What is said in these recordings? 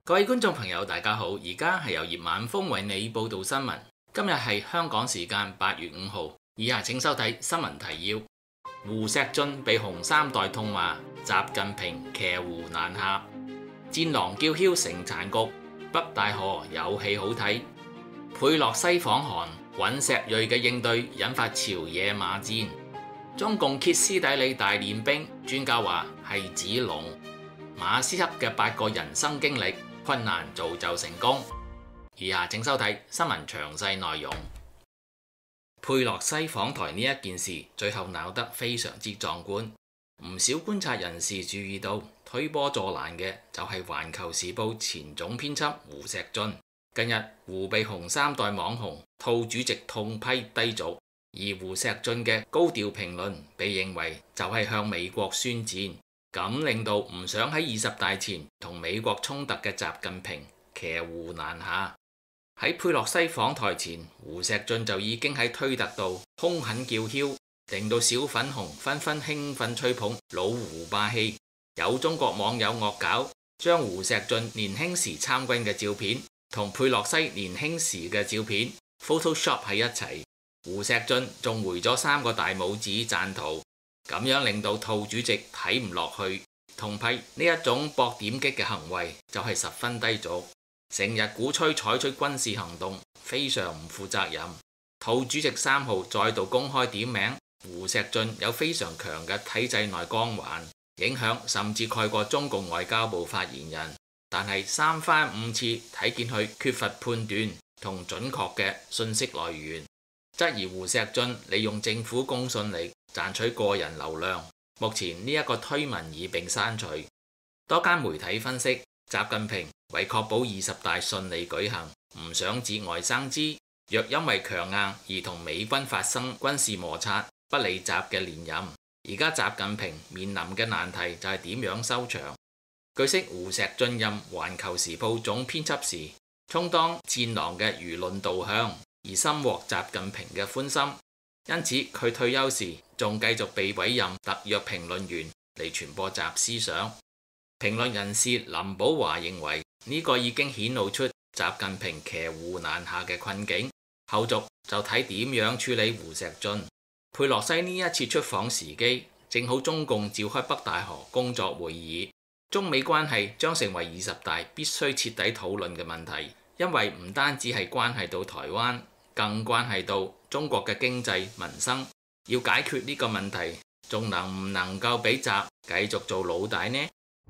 各位觀眾朋友，大家好！而家係由葉晚風為你報道新聞。今日係香港時間8月5號。以下請收睇新聞提要：胡錫進被紅三代痛罵，習近平騎胡難下；戰狼叫囂成殘局，北戴河有戲好睇；佩洛西訪韓，尹錫悅嘅應對引發朝野罵戰；中共歇斯底里大練兵，專家話係指龍；馬斯克嘅8個人生經歷，困難造就成功。以下請收睇新聞詳細內容。佩洛西訪台呢一件事，最後鬧得非常之壯觀。唔少觀察人士注意到，推波助瀾嘅就係《環球時報》前總編輯胡錫進。近日胡被紅三代網紅兔主席痛批低俗，而胡錫進嘅高調評論被認為就係向美國宣戰，咁令到唔想喺20大前同美國衝突嘅習近平騎胡難下。喺佩洛西訪台前，胡錫進就已經喺推特度兇狠叫囂，令到小粉紅紛紛興奮吹捧老胡霸氣。有中國網友惡搞，將胡錫進年輕時參軍嘅照片同佩洛西年輕時嘅照片 Photoshop 喺一齊。胡錫進仲回咗3個大拇指贊圖，咁樣令到兔主席睇唔落去，痛批呢一種博點擊嘅行為就係十分低俗，成日鼓吹採取軍事行動，非常唔負責任。兔主席3號再度公開點名胡錫進有非常強嘅體制內光環，影響甚至蓋過中共外交部發言人，但係3番5次睇見佢缺乏判斷同準確嘅信息來源，質疑胡錫進利用政府公信力賺取個人流量。目前呢一個推文已被刪除。多間媒體分析，習近平為確保20大順利舉行，唔想節外生枝，若因為強硬而同美軍發生軍事摩擦，不利習嘅連任。而家習近平面臨嘅難題就係點樣收場。據悉，胡錫進任《環球時報》總編輯時，充當戰狼嘅輿論導向，而深獲習近平嘅歡心。因此佢退休時仲繼續被委任特約評論員嚟傳播習思想。評論人士林保華認為呢個已經顯露出習近平騎胡難下嘅困境，後續就睇點樣處理胡錫進。佩洛西呢一次出訪時機正好中共召開北戴河工作會議，中美關係將成為20大必須徹底討論嘅問題，因為唔單止係關係到台灣，更關係到中國嘅經濟民生。要解決呢個問題，仲能唔能夠俾習繼續做老大呢？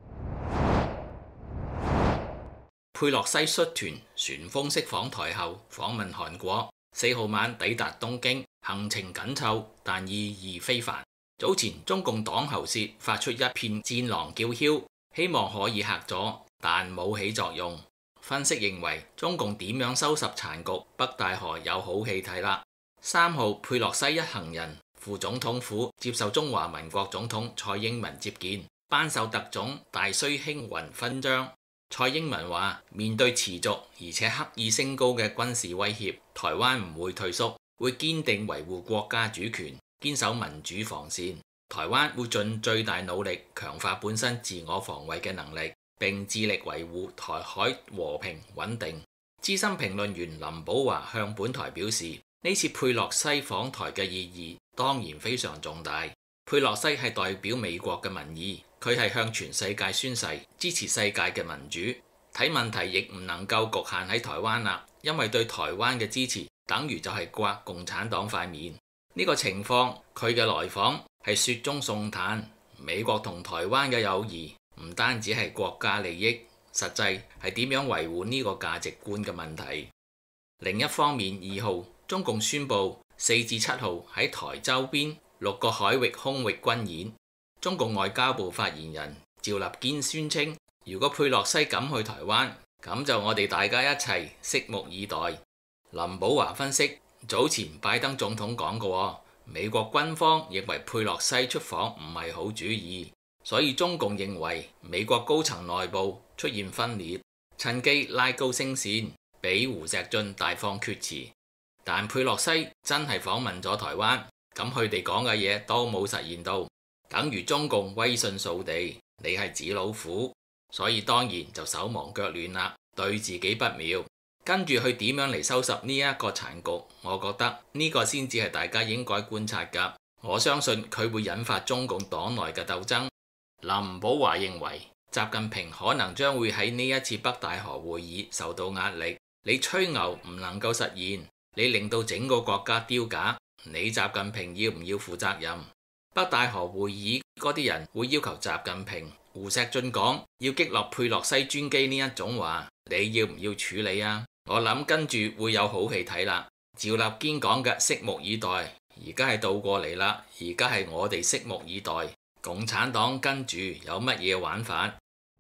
佩洛西率團旋風式訪台後訪問韓國，4號晚抵達東京，行程緊湊但意義非凡。早前中共黨喉舌發出一片戰狼叫囂，希望可以嚇咗，但冇起作用。分析認為中共點樣收拾殘局，北戴河有好戲睇啦。3號佩洛西一行人赴總統府接受中華民國總統蔡英文接見，頒授特種大綏星雲勳章。蔡英文話：面對持續而且刻意升高嘅軍事威脅，台灣唔會退縮，會堅定維護國家主權，堅守民主防線。台灣會盡最大努力強化本身自我防衛嘅能力，並致力維護台海和平穩定。資深評論員林保華向本台表示，呢次佩洛西訪台嘅意義當然非常重大。佩洛西係代表美國嘅民意，佢係向全世界宣誓支持世界嘅民主。睇問題亦唔能夠局限喺台灣啦，因為對台灣嘅支持等於就係刮共產黨塊面。呢個情況，佢嘅來訪係雪中送炭。美國同台灣嘅友誼唔單止係國家利益，實際係點樣維護呢個價值觀嘅問題。另一方面，2號中共宣布4至7號喺台周邊6個海域空域軍演。中共外交部發言人趙立堅宣稱，如果佩洛西敢去台灣，咁就我哋大家一齊拭目以待。林保華分析，早前拜登總統講過，美國軍方認為佩洛西出訪唔係好主意，所以中共認為美國高層內部出現分裂，趁機拉高聲線，俾胡錫進大放厥詞。但佩洛西真係訪問咗台灣，咁佢哋講嘅嘢都冇實現到，等於中共威信掃地，你係紙老虎。 所以當然就手忙腳亂啦，對自己不妙。跟住佢點樣嚟收拾呢一個殘局？我覺得呢個先至係大家應該觀察㗎。我相信佢會引發中共黨內嘅鬥爭。林保華認為習近平可能將會喺呢一次北戴河會議受到壓力。你吹牛唔能夠實現，你令到整個國家丟架，你習近平要唔要負責任？北戴河會議嗰啲人會要求習近平。胡錫進講要擊落佩洛西專機呢一種話，你要唔要處理啊？我諗跟住會有好戲睇啦。趙立堅講嘅拭目以待，而家係倒過嚟啦，而家係我哋拭目以待。共產黨跟住有乜嘢玩法？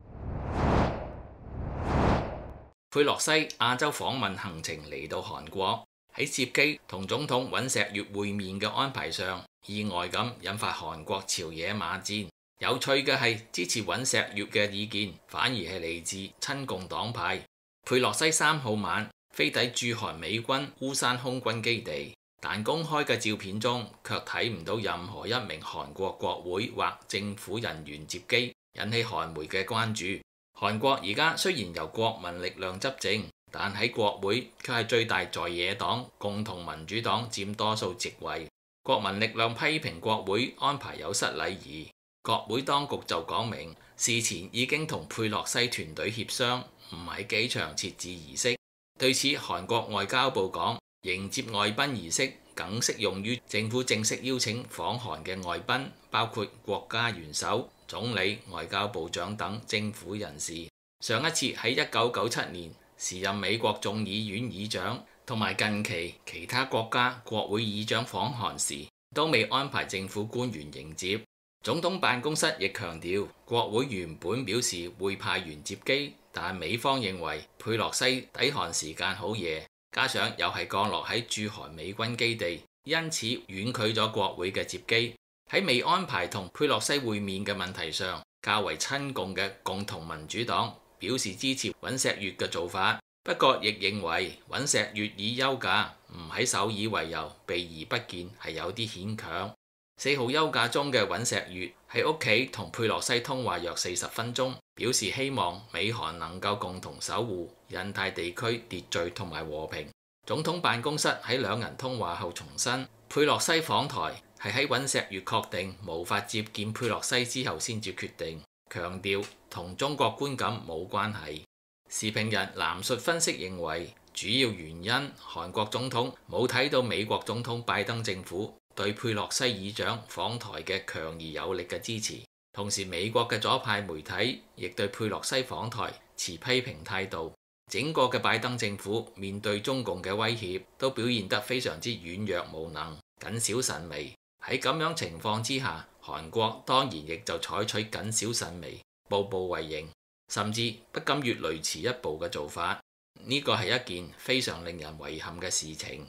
佩洛西亞洲訪問行程嚟到韓國，喺接機同總統尹錫悅會面嘅安排上，意外咁引發韓國朝野罵戰。有趣嘅係，支持尹錫悅嘅意見反而係嚟自親共黨派。佩洛西3號晚飛抵駐韓美軍烏山空軍基地，但公開嘅照片中卻睇唔到任何一名韓國國會或政府人員接機，引起韓媒嘅關注。韓國而家雖然由國民力量執政，但喺國會卻係最大在野黨共同民主黨佔多數席位。國民力量批評國會安排有失禮儀。國會當局就講明，事前已經同佩洛西團隊協商，唔喺機場設置儀式。對此，韓國外交部講，迎接外賓儀式僅適用於政府正式邀請訪韓嘅外賓，包括國家元首、總理、外交部長等政府人士。上一次喺1997年，時任美國眾議院議長同埋近期其他國家國會議長訪韓時，都未安排政府官員迎接。總統辦公室亦強調，國會原本表示會派員接機，但美方認為佩洛西抵韓時間好夜，加上又係降落喺駐韓美軍基地，因此婉拒咗國會嘅接機。喺未安排同佩洛西會面嘅問題上，較為親共嘅共同民主黨表示支持尹錫悅嘅做法，不過亦認為尹錫悅以休假唔喺首爾為由避而不見係有啲牽強。4號休假中嘅尹錫悅喺屋企同佩洛西通話約40分鐘，表示希望美韓能夠共同守護印太地區秩序同埋和平。總統辦公室喺兩人通話後重申，佩洛西訪台係喺尹錫悅確定無法接見佩洛西之後先至決定，強調同中國觀感冇關係。時評人藍述分析認為，主要原因韓國總統冇睇到美國總統拜登政府對佩洛西議長訪台嘅強而有力嘅支持，同時美國嘅左派媒體亦對佩洛西訪台持批評態度。整個嘅拜登政府面對中共嘅威脅都表現得非常之軟弱無能、謹小慎微。喺咁樣情況之下，韓國當然亦就採取謹小慎微、步步為營，甚至不敢越雷池一步嘅做法。呢個係一件非常令人遺憾嘅事情。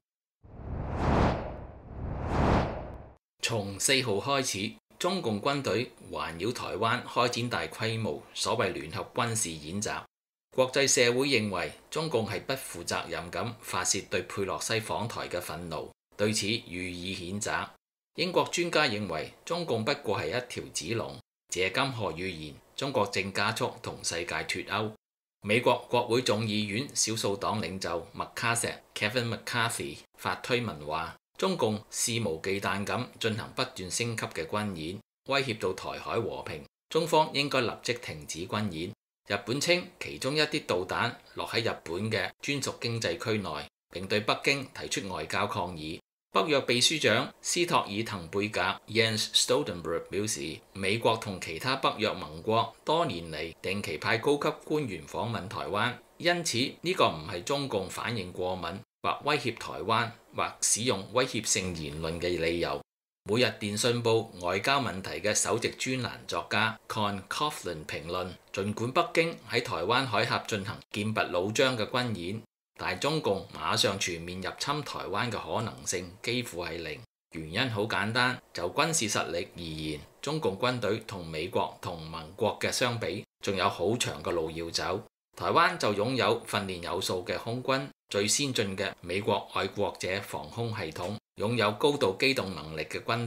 從4號開始，中共軍隊環繞台灣開展大規模所謂聯合軍事演習。國際社會認為中共係不負責任咁發泄對佩洛西訪台嘅憤怒，對此予以譴責。英國專家認為中共不過係一條紙龍。謝金河預言中國正加速同世界脫鈎。美國國會眾議院少數黨領袖麥卡錫 Kevin McCarthy 發推文話，中共肆無忌憚咁進行不斷升級嘅軍演，威脅到台海和平，中方應該立即停止軍演。日本稱其中一啲導彈落喺日本嘅專屬經濟區內，並對北京提出外交抗議。北約秘書長斯托爾滕貝格 Jens Stoltenberg 表示，美國同其他北約盟國多年嚟定期派高級官員訪問台灣，因此呢個唔係中共反應過敏或威脅台灣或使用威脅性言論嘅理由。每日電訊報外交問題嘅首席專欄作家 Con Coughlin 評論，儘管北京喺台灣海峽進行劍拔弩張嘅軍演，但中共馬上全面入侵台灣嘅可能性幾乎係零。原因好簡單，就軍事實力而言，中共軍隊同美國同盟國嘅相比，仲有好長嘅路要走。台灣就擁有訓練有素嘅空軍，最先進嘅美國愛國者防空系統，擁有高度機動能力嘅軍隊，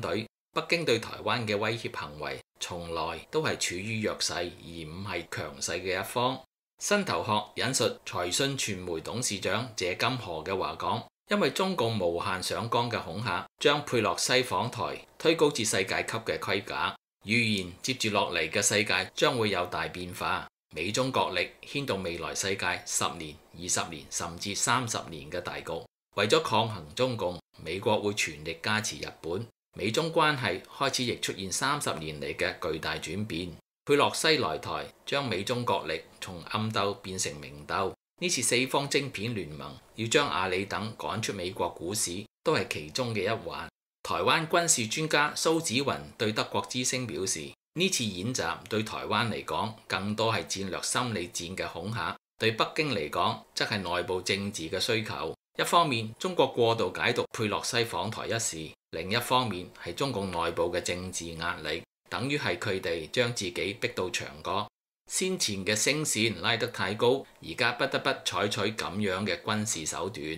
北京對台灣嘅威脅行為從來都係處於弱勢而唔係強勢嘅一方。新頭殼引述財訊傳媒董事長謝金河嘅話講，因為中共無限上綱嘅恐嚇，將佩洛西訪台推高至世界級嘅規格，預言接住落嚟嘅世界將會有大變化。美中角力牽動未來世界10年、20年甚至30年嘅大局。為咗抗衡中共，美國會全力加持日本。美中關係開始亦出現30年嚟嘅巨大轉變。佩洛西來台將美中角力從暗鬥變成明鬥。呢次四方晶片聯盟要將阿里等趕出美國股市，都係其中嘅一環。台灣軍事專家蘇紫雲對德國之聲表示，呢次演習對台灣嚟講更多係戰略心理戰嘅恐嚇，對北京嚟講則係內部政治嘅需求。一方面中國過度解讀佩洛西訪台一事，另一方面係中共內部嘅政治壓力，等於係佢哋將自己逼到牆角。先前嘅聲線拉得太高，而家不得不採取咁樣嘅軍事手段。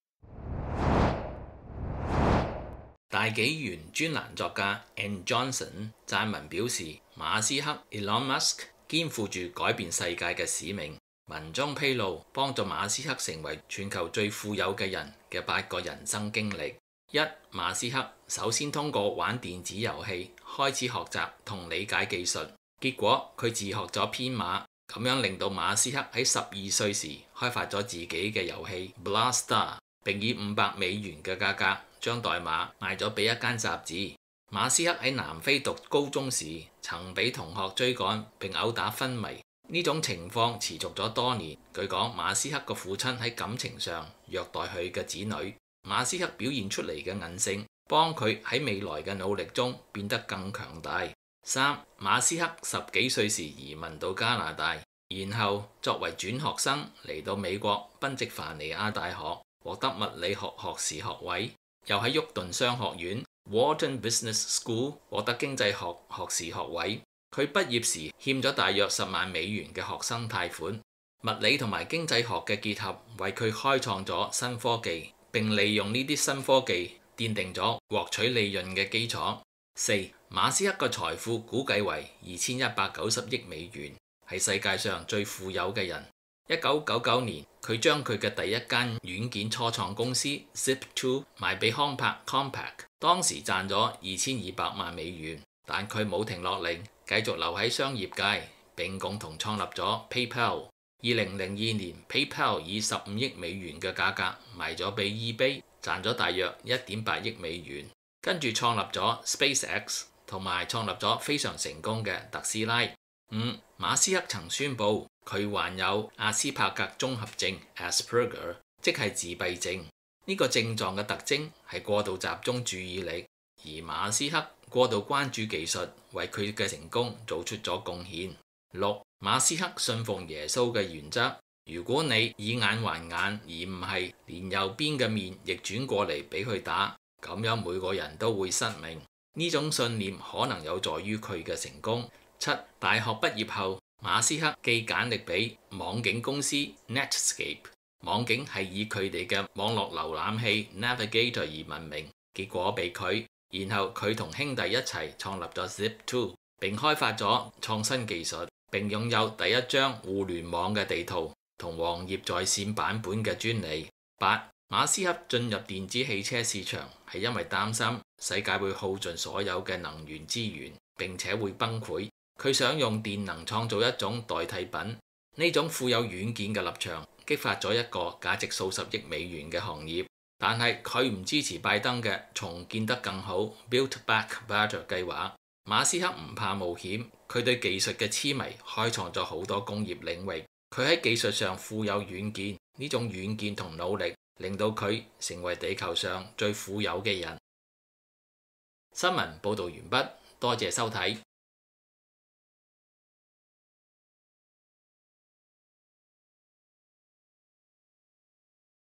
大紀元專欄作家 Ann Johnson 撰文表示，馬斯克 Elon Musk 肩負住改變世界嘅使命。文中披露幫助馬斯克成為全球最富有嘅人嘅8個人生經歷。一、馬斯克首先通過玩電子遊戲開始學習同理解技術，結果佢自學咗編碼，咁樣令到馬斯克喺12歲時開發咗自己嘅遊戲 Blaster， 並以$500嘅價格將代碼賣咗俾一間雜誌。馬斯克喺南非讀高中時曾被同學追趕並毆打昏迷，呢種情況持續咗多年。據講馬斯克個父親喺感情上虐待佢嘅子女，馬斯克表現出嚟嘅韌性幫佢喺未來嘅努力中變得更強大。3. 馬斯克10幾歲時移民到加拿大，然後作為轉學生嚟到美國賓夕凡尼亞大學獲得物理學學士學位，又喺沃頓商學院 Wharton Business School 獲得經濟學學士學位。佢畢業時欠咗大約$10萬嘅學生貸款。物理同埋經濟學嘅結合為佢開創咗新科技，並利用呢啲新科技奠定咗獲取利潤嘅基礎。4. 馬斯克嘅財富估計為2190億，係世界上最富有嘅人。1999年，佢將佢嘅第一間軟件初創公司 Zip2 賣俾康柏 Compaq， 當時賺咗2200萬美元，但佢冇停落嚟，繼續留喺商業界，並共同創立咗 PayPal。2002年 ，PayPal 以15億美元嘅價格賣咗俾 eBay， 賺咗大約1.8億美元。跟住創立咗 SpaceX， 同埋創立咗非常成功嘅特斯拉。5. 馬斯克曾宣布佢患有阿斯帕格綜合症 Asperger， 即係自閉症。呢個症狀嘅特徵係過度集中注意力，而馬斯克過度關注技術，為佢嘅成功做出咗貢獻。6. 馬斯克信奉耶穌嘅原則，如果你以眼還眼，而唔係連右邊嘅面逆轉過嚟俾佢打，咁樣每個人都會失明。呢種信念可能有助於佢嘅成功。7. 大學畢業後，馬斯克寄簡歷俾網景公司 Netscape， 網景係以佢哋嘅網絡瀏覽器 Navigator 而聞名，結果被拒。然後佢同兄弟一齊創立咗 Zip2， 並開發咗創新技術，並擁有第一張互聯網嘅地圖同黃頁在線版本嘅專利。8. 馬斯克進入電子汽車市場係因為擔心世界會耗盡所有嘅能源資源，並且會崩潰。佢想用電能創造一種代替品。呢種富有遠見嘅立場激發咗一個價值數十億美元嘅行業，但係佢唔支持拜登嘅重建得更好 Build Back Better 計劃。馬斯克唔怕冒險，佢對技術嘅痴迷開創咗好多工業領域。佢喺技術上富有遠見，呢種遠見同努力令到佢成為地球上最富有嘅人。新聞報導完畢，多謝收睇。